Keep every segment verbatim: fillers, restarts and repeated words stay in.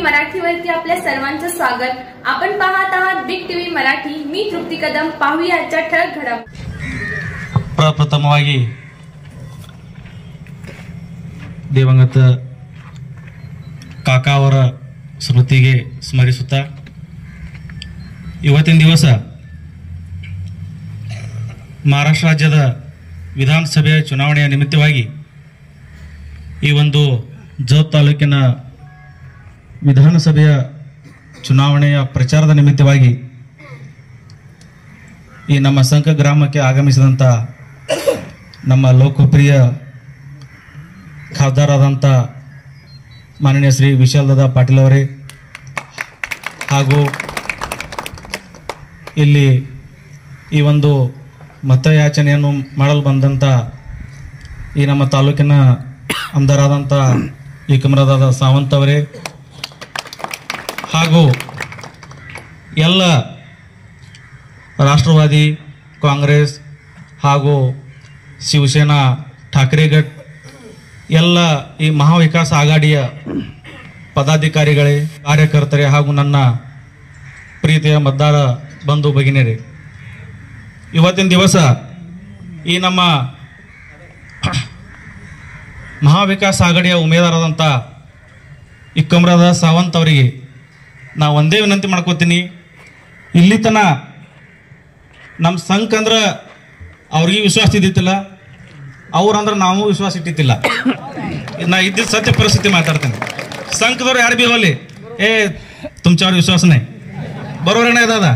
मराठीवरती आपल्या सर्वांचं स्वागत. आपण पाहत आहात बिग टीव्ही मराठी. मी तृप्ती कदम. पाहूया आजच्या ठळक घडामोडी. ಪ್ರಪ್ರಥಮವಾಗಿ ದಿವಂಗತ ಕಾಕಾ ಅವರ ಸ್ಮೃತಿಗೆ ಸ್ಮರಿಸುತ್ತಾ ಇವತ್ತಿನ ದಿವಸ ಮಹಾರಾಷ್ಟ್ರ ರಾಜ್ಯದ ವಿಧಾನಸಭೆಯ ಚುನಾವಣೆಯ ನಿಮಿತ್ತವಾಗಿ ಈ ಒಂದು ಜೋತ್ ತಾಲೂಕಿನ ವಿಧಾನಸಭೆಯ ಚುನಾವಣೆಯ ಪ್ರಚಾರದ ನಿಮಿತ್ತವಾಗಿ ಈ ನಮ್ಮ ಸಂಕ ಗ್ರಾಮಕ್ಕೆ ಆಗಮಿಸಿದಂಥ ನಮ್ಮ ಲೋಕಪ್ರಿಯ ಖಾಸದಾರರಾದಂಥ ಮಾನನೀಯ ಶ್ರೀ ವಿಶಾಲದಾದ ಪಾಟೀಲ್ ಅವರೇ ಹಾಗೂ ಇಲ್ಲಿ ಈ ಒಂದು ಮತಯಾಚನೆಯನ್ನು ಮಾಡಲು ಬಂದಂಥ ಈ ನಮ್ಮ ತಾಲೂಕಿನ ಆಮದಾರಾದಂಥ ಏಕಮರದಾದ ಸಾವಂತ್ ಅವರೇ ಹಾಗೂ ಎಲ್ಲ ರಾಷ್ಟ್ರವಾದಿ ಕಾಂಗ್ರೆಸ್ ಹಾಗೂ ಶಿವಸೇನಾ ಠಾಕ್ರೆ ಗಟ್ ಎಲ್ಲ ಈ ಮಹಾವಿಕಾಸ ಆಘಾಡಿಯ ಪದಾಧಿಕಾರಿಗಳೇ ಕಾರ್ಯಕರ್ತರೇ ಹಾಗೂ ನನ್ನ ಪ್ರೀತಿಯ ಮತದಾರ ಬಂಧು ಭಗಿನಿಯರೇ, ಇವತ್ತಿನ ದಿವಸ ಈ ನಮ್ಮ ಮಹಾವಿಕಾಸ ಆಘಾಡಿಯ ಉಮೇದಾರರಾದಂಥ ಇಕ್ಕಮರದ ಸಾವಂತ್ ಅವರಿಗೆ ನಾ ಒಂದೇ ವಿನಂತಿ ಮಾಡ್ಕೋತೀನಿ. ಇಲ್ಲಿ ತನ ನಮ್ಮ ಸಂಘ ಅಂದ್ರೆ ಅವ್ರಿಗೆ ವಿಶ್ವಾಸ ಇದ್ದಿತ್ತಿಲ್ಲ, ಅವ್ರಂದ್ರೆ ನಾವು ವಿಶ್ವಾಸ ಇಟ್ಟಿತ್ತಿಲ್ಲ. ನಾ ಇದ್ದಿದ್ದ ಸತ್ಯ ಪರಿಸ್ಥಿತಿ ಮಾತಾಡ್ತೇನೆ. संघदवर यार बी होले ए तुमच्यावर विश्वास नाही, बरोबर नाही दादा?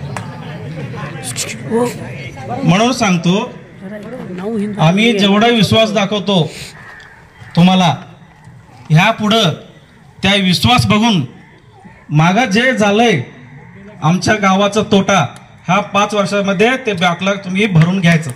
म्हणून सांगतो, आम्ही जेवढा विश्वास दाखवतो तुम्हाला, ह्या पुढं त्या विश्वास बघून मागा जे झालंय आमच्या गावाचा तोटा हा पाच वर्षामध्ये ते बॅकलॉग तुम्ही भरून घ्यायचं.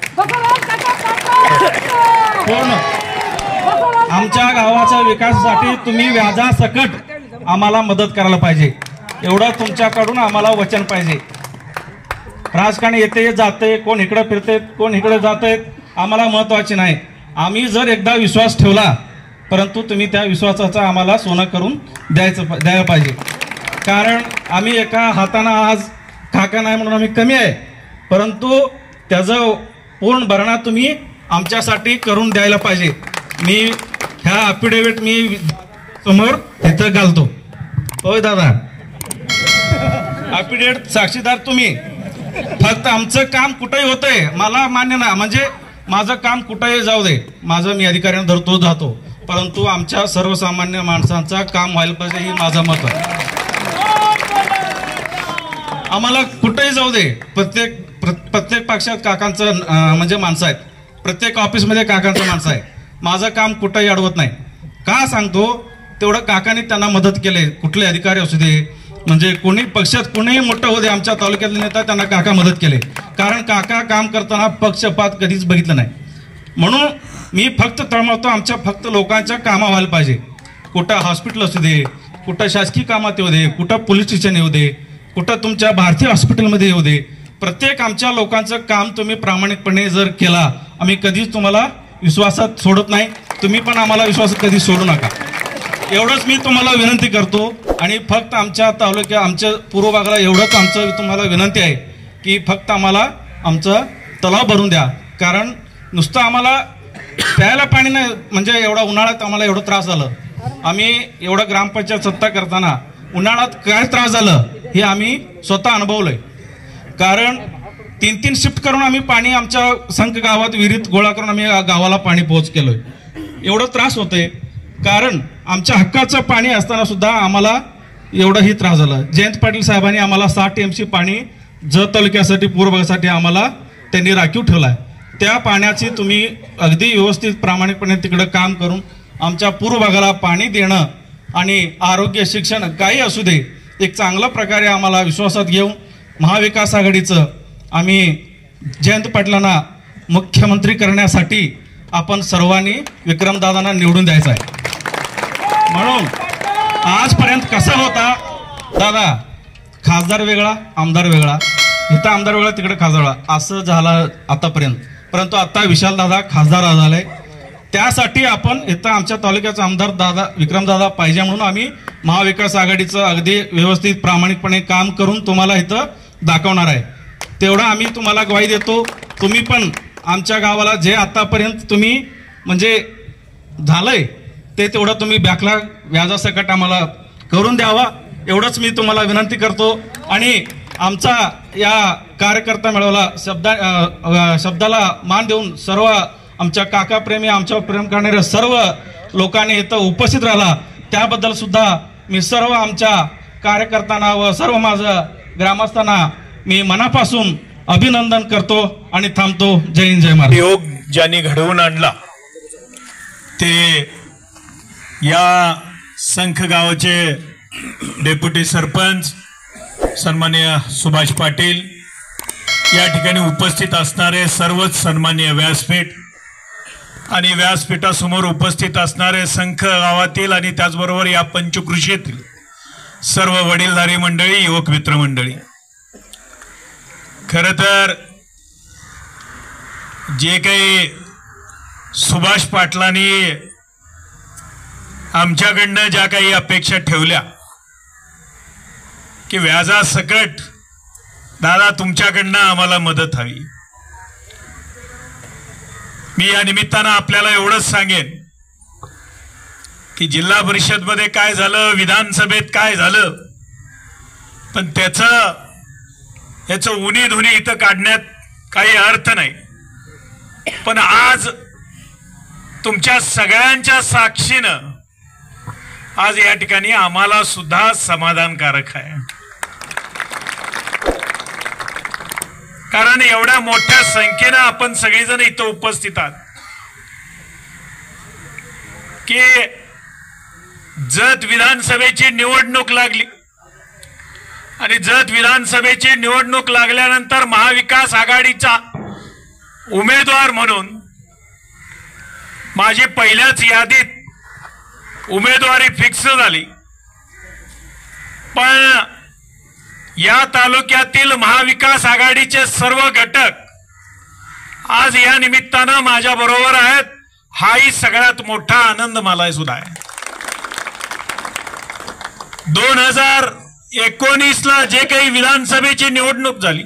पूर्ण आमच्या गावाच्या विकासासाठी तुम्ही व्याजासकट आम्हाला मदत करायला पाहिजे, एवढं तुमच्याकडून आम्हाला वचन पाहिजे. राजकारण येते जाते, कोण इकडे फिरते कोण इकडे जाते, आम्हाला महत्त्वाचे नाही. आम्ही जर एकदा विश्वास ठेवला, परंतु तुम्ही त्या विश्वासाचा आम्हाला सोनं करून द्यायचं द्यायला पाहिजे. कारण आम्ही एका हाताने आज काका नाही म्हणून आम्ही कमी आहे, परंतु त्याचं पूर्ण भरणा तुम्ही आमच्यासाठी करून द्यायला पाहिजे. मी ह्या अफिडेविट मी समोर इथं घालतो. होय दादा, अफिडेविट साक्षीदार तुम्ही. फक्त आमचं काम कुठेही होतंय मला मान्य ना, म्हणजे माझं काम कुठेही जाऊ दे, माझं मी अधिकाऱ्यांना धरतो जातो, परंतु आमच्या सर्वसामान्य माणसांचं काम व्हायला पाहिजे, ही माझं मत आहे. आम्हाला कुठेही जाऊ दे, प्रत्येक प्रत्येक पक्षात काकांचं म्हणजे माणसं आहेत, प्रत्येक ऑफिसमध्ये काकांचं माणसं आहे. माझं काम कुठेही अडवत नाही. का सांगतो, तेवढं काकांनी त्यांना मदत केले. कुठले अधिकारी असू दे, म्हणजे कोणी पक्षात कोणीही मोठं होऊ दे, आमच्या तालुक्यातले नेता त्यांना काका मदत केले. कारण काका काम करताना पक्षपात कधीच बघितलं नाही. म्हणून मी फक्त तळमळतो, आमच्या फक्त लोकांच्या कामा व्हायला पाहिजे. कुठं हॉस्पिटल असू दे, कुठं शासकीय कामात येऊ दे, कुठं पोलीस स्टेशन येऊ दे, कुठं तुमच्या भारतीय हॉस्पिटलमध्ये येऊ दे, प्रत्येक आमच्या लोकांचं काम तुम्ही प्रामाणिकपणे जर केला, आम्ही कधीच तुम्हाला विश्वासात सोडत नाही. तुम्ही पण आम्हाला विश्वासात कधी सोडू नका, एवढंच मी तुम्हाला विनंती करतो. आणि फक्त आमच्या तालुक्या आमच्या पूर्व भागाला एवढंच आमचं तुम्हाला विनंती आहे की फक्त आम्हाला आमचं तलाव भरून द्या. कारण नुसतं आम्हाला प्यायला पाणी नाही, म्हणजे एवढा उन्हाळ्यात आम्हाला एवढं त्रास झालं. आम्ही एवढं ग्रामपंचायत सत्ता करताना उन्हाळ्यात काय त्रास झालं हे आम्ही स्वतः अनुभवलंय. कारण तीन तीन शिफ्ट करून आम्ही पाणी आमच्या संघ गावात विहिरीत गोळा करून आम्ही गावाला पाणी पोहोच केलोय. एवढं त्रास होतंय, कारण आमच्या हक्काचं पाणी असताना सुद्धा आम्हाला एवढंही त्रास झाला. जयंत पाटील साहेबांनी आम्हाला साठ टीएमसी पाणी जत तालुक्यासाठी पूर्व भागासाठी आम्हाला त्यांनी राखीव ठेवला आहे. त्या पाण्याची तुम्ही अगदी व्यवस्थित प्रामाणिकपणे तिकडं काम करून आमच्या पूर्व भागाला पाणी देणं आणि आरोग्य शिक्षण काही असू दे, एक चांगल्या प्रकारे आम्हाला विश्वासात घेऊन महाविकास आघाडीचं आम्ही जयंत पाटलांना मुख्यमंत्री करण्यासाठी आपण सर्वांनी विक्रमदादांना निवडून द्यायचं आहे. म्हणून आजपर्यंत कसा होता दादा, खासदार वेगळा आमदार वेगळा, इथं आमदार वेगळा तिकडे खासदार वेगळा, असं झालं आतापर्यंत. परंतु आता विशालदादा खासदार झाले, त्यासाठी आपण इथं आमच्या तालुक्याचा आमदार दादा विक्रमदादा पाहिजे म्हणून आम्ही महाविकास आघाडीचं अगदी व्यवस्थित प्रामाणिकपणे काम करून तुम्हाला इथं दाखवणार आहे. तेवढं आम्ही तुम्हाला ग्वाही देतो. तुम्ही पण आमच्या गावाला जे आतापर्यंत तुम्ही म्हणजे झालंय ते तेवढं तुम्ही बॅकलॉग व्याजासकट आम्हाला करून द्यावा एवढंच मी तुम्हाला विनंती करतो. आणि आमचा या कार्यकर्ता मेळाव्याला शब्दा शब्दाला मान देऊन सर्व आमच्या काकाप्रेमी आमच्यावर प्रेम करणाऱ्या सर्व लोकांनी इथं उपस्थित राहिला त्याबद्दल सुद्धा मी सर्व आमच्या कार्यकर्त्यांना व सर्व माझं ग्रामस्थांना मी मनापासून अभिनंदन करतो आणि थांबतो. जय हिंद जय महाराष्ट्र. योग ज्यांनी घडवून आणला ते या संख गावाचे डेप्युटी सरपंच सन्माननीय सुभाष पाटील, या ठिकाणी उपस्थित असणारे सर्वच सन्माननीय व्यासपीठ आणि व्यासपीठासमोर उपस्थित असणारे संख गावातील आणि त्याचबरोबर या पंचकृषीतील सर्व वडीलधारी मंडळी, युवक मित्र मंडळी. खरं तर जे काही सुभाष पाटलांनी आमच्याकडनं ज्या काही अपेक्षा ठेवल्या की व्याजासकट दादा तुमच्याकडनं आम्हाला मदत हवी, मी या निमित्तानं आपल्याला एवढंच सांगेन की जिल्हा परिषद मध्ये काय झालं, विधानसभेत काय झालं, पण त्याचं याचं उनी धुनी इथं काढण्यात काही अर्थ नाही. पण आज तुमच्या सगळ्यांच्या साक्षीनं आज या ठिकाणी आम्हाला सुद्धा समाधानकारक आहे. कारण एवढ्या मोठ्या संख्येनं आपण सगळेजण इथं उपस्थित आहात की जत विधानसभेची निवडणूक लागली आणि जत विधानसभेची निवडणूक लागल्यानंतर महाविकास आघाडीचा उमेदवार म्हणून माझी पहिल्याच यादीत उमेदवारी फिक्स झाली. पण या तालुक्यातील महाविकास आघाडीचे सर्व घटक आज या निमित्तानं माझ्या बरोबर आहेत. हाही सगळ्यात मोठा आनंद मला सुद्धा आहे. दोन हजार एकोणीस ला जे काही विधानसभेची निवडणूक झाली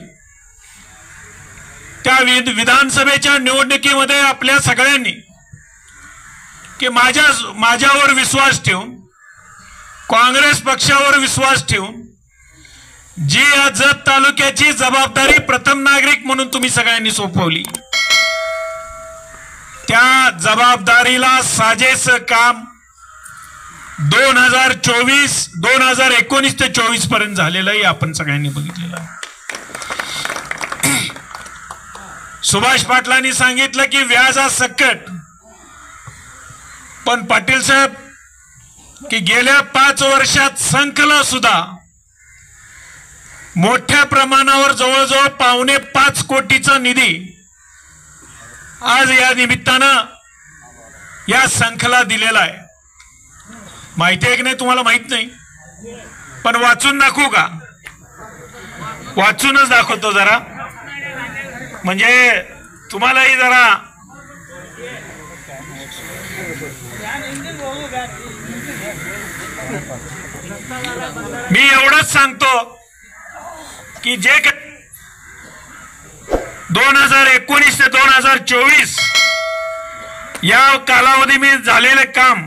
त्या विधानसभेच्या निवडणुकीमध्ये आपल्या सगळ्यांनी की माझ्या माझ्यावर विश्वास ठेवून, काँग्रेस पक्षावर विश्वास ठेवून जी या जत तालुक्याची जबाबदारी प्रथम नागरिक म्हणून तुम्ही सगळ्यांनी सोपवली, त्या जबाबदारीला साजेसं काम दोन हजार चोवीस दोन हजार एकोणीस ते चोवीस पर्यंत झालेलंही आपण सगळ्यांनी बघितलेलं आहे. सुभाष पाटलांनी सांगितलं की व्याजासकट, पण पाटील साहेब की गेल्या पाच वर्षात संखला सुद्धा मोठ्या प्रमाणावर जवळजवळ पावणे पाच कोटीचा निधी आज या निमित्तानं या संखला दिलेला आहे. माहिती आहे की नाही तुम्हाला माहित नाही, पण वाचून दाखवू का? वाचूनच दाखवतो जरा, म्हणजे तुम्हालाही जरा मी एवढंच सांगतो की जे दोन हजार एकोणीस ते दोन हजार चोवीस या कालावधी मी झालेले काम,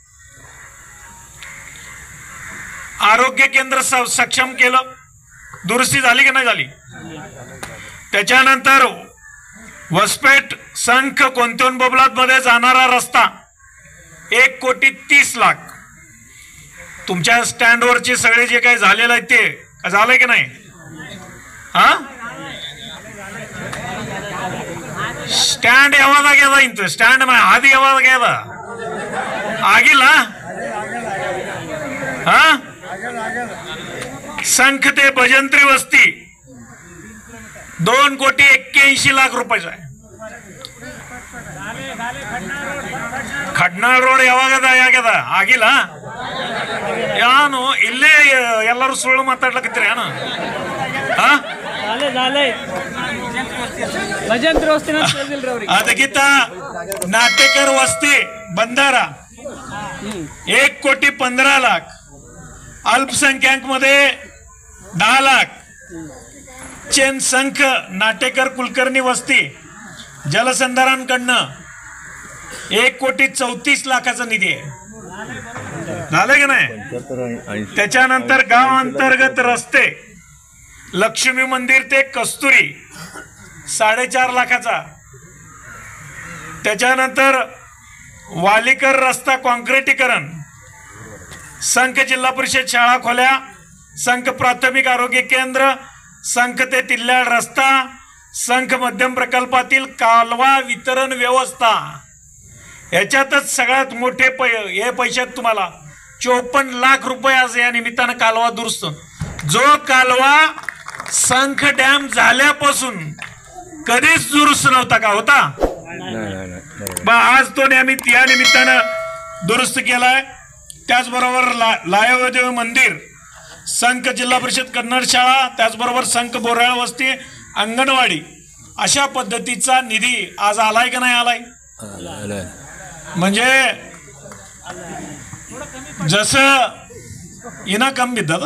आरोग्य केंद्र सक्षम केलं, दुरुस्ती झाली की नाही झाली, त्याच्यानंतर वसपेट संख कोणत्यान बोबलात मध्ये जाणारा रस्ता एक कोटी तीस लाख, तुमच्या स्टँडवरचे सगळे जे काही झालेलं आहे ते झालंय की नाही? हा, ಸ್ಟ್ಯಾಂಡ್ ಯಾವಾಗದ ಇಂತ ಸ್ಟ್ಯಾಂಡ್ ಹಾದಿ ಯಾವಾಗದ ಆಗಿಲ್ಲ हा संख ते भजंत्री वस्ती दोन कोटी एक्क्याऐंशी लाख रुपयाचा आहे. ಖಡ್ನಾಳ್ ರೋಡ್ ಯಾವಾಗದ ಯಾಗದ ಆಗಿಲ್ಲ ಯಾನು ಇಲ್ಲೇ ಎಲ್ಲರೂ ಸುಳ್ಳು ಮಾತಾಡ್ಲಕತ್ತೀರಿ ಏನ? झाले झाले भजन आता गीता नाटेकर वस्ती बंधारा एक कोटी पंधरा लाख अल्पसंख्याक मध्ये दहा लाख चेन संख नाटेकर कुलकर्णी वस्ती जलसंधारणकडनं एक कोटी चौतीस लाखाचा निधी आहे झालं की नाही. त्याच्यानंतर गाव अंतर्गत रस्ते लक्ष्मी मंदिर ते कस्तुरी साडेचार लाखाचा. त्याच्यानंतर वालीकर रस्ता कॉन्क्रिटीकरण संख जिल्हा परिषद शाळा खोल्या संख प्राथमिक आरोग्य केंद्र संख ते तिल्ल्याड रस्ता संख मध्यम प्रकल्पातील कालवा वितरण व्यवस्था याच्यातच सगळ्यात मोठे पै हे पैशात तुम्हाला चोपन्न लाख रुपये आज या निमित्तानं कालवा दुरुस्त जो कालवा संख डॅम झाल्यापासून कधीच दुरुस्त नव्हता का होता आज तो नियमित या निमित्तानं दुरुस्त केलाय. त्याचबरोबर ला लायवदेव मंदिर संख जिल्हा परिषद कन्नड शाळा त्याचबरोबर संख बोराळ वस्ती अंगणवाडी अशा पद्धतीचा निधी आज आलाय का नाही आलाय. म्हणजे जसं इना कम बिद्दा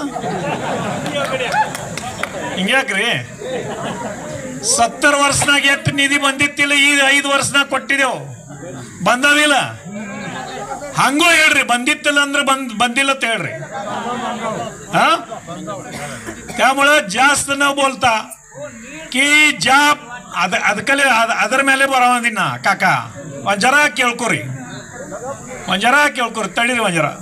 ಹಿಂಗ್ಯಾಕ್ರಿ ಸತ್ತರ ವರ್ಷನಾಗ ಎಷ್ಟು ನಿಧಿ ಬಂದಿತ್ತಿಲ್ಲ ಈಗ ಐದು ವರ್ಷನಾಗ ಕೊಟ್ಟಿದ್ದೇವು ಬಂದದಿಲ್ಲ ಹಂಗೂ ಹೇಳ್ರಿ ಬಂದಿತ್ತಿಲ್ಲ ಅಂದ್ರೆ ಬಂದ್ ಬಂದಿಲ್ಲ ಅಂತ ಹೇಳ್ರಿ. हा त्यामुळे जास्त न बोलता की ज्या ಅದಕ್ಕಲೆ ಅದರ ಮೇಲೆ ಬರವಂದಿನ काका ಒಂದ್ ಜರ ಕೇಳ್ಕೊರಿ ಒಂದ್ ಜರ ಕೇಳ್ಕೊರಿ ತಡೀರಿ ಒಂದ್ ಜರ.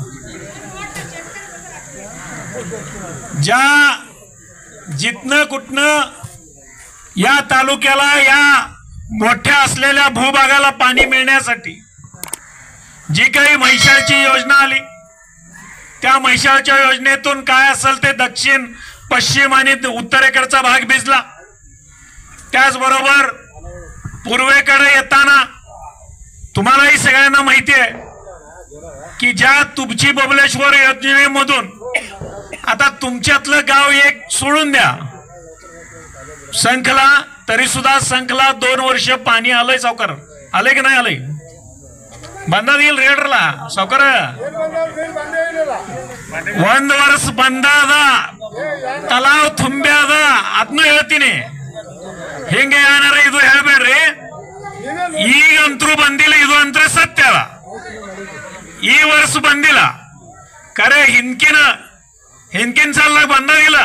ज्या जिथनं कुठनं या तालुक्याला या मोठ्या असलेल्या भूभागाला पाणी मिळण्यासाठी जी काही म्हैसाळची योजना आली त्या म्हैसाळच्या योजनेतून काय असेल ते दक्षिण पश्चिम आणि उत्तरेकडचा भाग भिजला. त्याचबरोबर पूर्वेकडे येताना तुम्हालाही सगळ्यांना माहिती आहे की ज्या तुमची बबलेश्वर योजनेमधून आता तुमच्यातलं गाव एक सोडून द्या संखला तरी सुद्धा संखला दोन वर्ष पाणी आलंय सावकार आलंय की नाही आलंय ಬಂದದ ಇಲ್ಲ ಹೇಳ್ರಲ್ಲ ಸಾವುಕಾರ ಒಂದ್ ವರ್ಷ ಬಂದಾದ ತಲಾವ್ ತುಂಬ್ಯಾದ ಅದನ್ನು ಹೇಳ್ತೀನಿ ಹಿಂಗೆ ಏನಾರ ಇದು ಹೇಳ್ಬೇಡ್ರಿ ಈಗಂತರೂ ಬಂದಿಲ್ಲ ಇದು ಅಂತ ಸತ್ಯ ಅದ ಈ ವರ್ಷ ಬಂದಿಲ್ಲ ಖರೆ ಹಿಂದ್ಕಿನ ಹಿಂದ್ಕಿನ ಸಾಲದಾಗ ಬಂದಾಗಿಲ್ಲ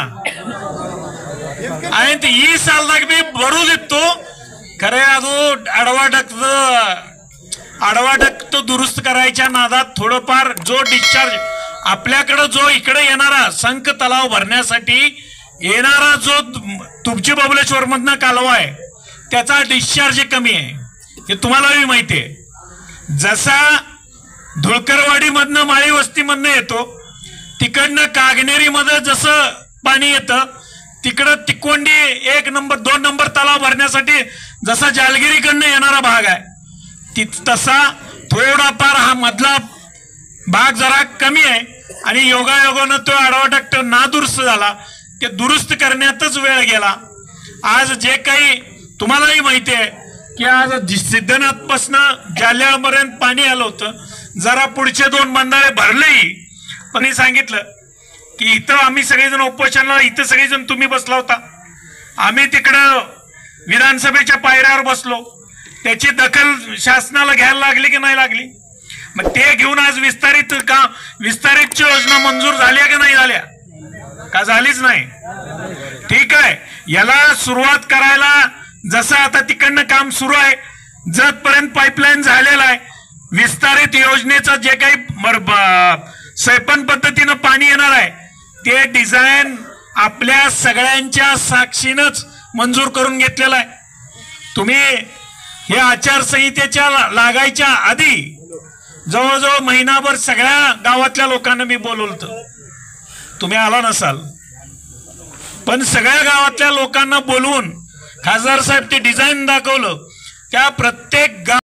ಆಯ್ತು ಈ ಸಾಲದಾಗ ಬಿ ಬರುದಿತ್ತು ಖರೆ ಅದು ಅಡವಾಡಕ್ದ अडवाडक तो दुरुस्त करायच्या नादात थोडंफार जो डिस्चार्ज आपल्याकडे जो इकडे येणारा संख तलाव भरण्यासाठी येणारा जो तुमची बबलेश्वर मधनं कालवा आहे त्याचा डिस्चार्ज कमी आहे हे तुम्हालाही माहिती आहे. जसा धुळकरवाडी मधनं माळी वस्ती मधनं येतो तिकडनं कागनेरी मध्ये जसं पाणी येतं तिकडं तिकोंडी एक नंबर दोन नंबर तलाव भरण्यासाठी जसा जालगिरीकडनं येणारा भाग आहे तसा थोडाफार हा मधला भाग जरा कमी आहे आणि योगायोगानं तो अडवाटक नादुरुस्त झाला ते दुरुस्त करण्यातच वेळ गेला. आज जे काही तुम्हालाही माहिती आहे की आज सिद्धनाथ पासून जालन्यापर्यंत पाणी आलं होतं जरा पुढचे दोन बंधारे भरलेही पण मी सांगितलं की इथं आम्ही सगळेजण उपोषणाला इथं सगळेजण तुम्ही बसला होता आम्ही तिकडं विधानसभेच्या पायऱ्यावर बसलो त्याची दखल शासनाला घ्यायला लागली की नाही लागली मग ते घेऊन आज विस्तारित का विस्तारित योजना मंजूर झाल्या की नाही झाल्या का झालीच नाही. ठीक आहे याला सुरुवात करायला जसं आता तिकडनं काम सुरू आहे जतपर्यंत पाईपलाईन झालेला आहे विस्तारित योजनेचं जे काही सैपन पद्धतीनं पाणी येणार आहे ते डिझाईन आपल्या सगळ्यांच्या साक्षीनच मंजूर करून घेतलेलं आहे. तुम्ही हे आचारसंहितेच्या लागायच्या आधी जवळजवळ महिनाभर सगळ्या गावातल्या लोकांना मी बोलवलं होतं तुम्ही आला नसाल पण सगळ्या गावातल्या लोकांना बोलवून खासदार साहेब ते डिझाईन दाखवलं त्या प्रत्येक गाव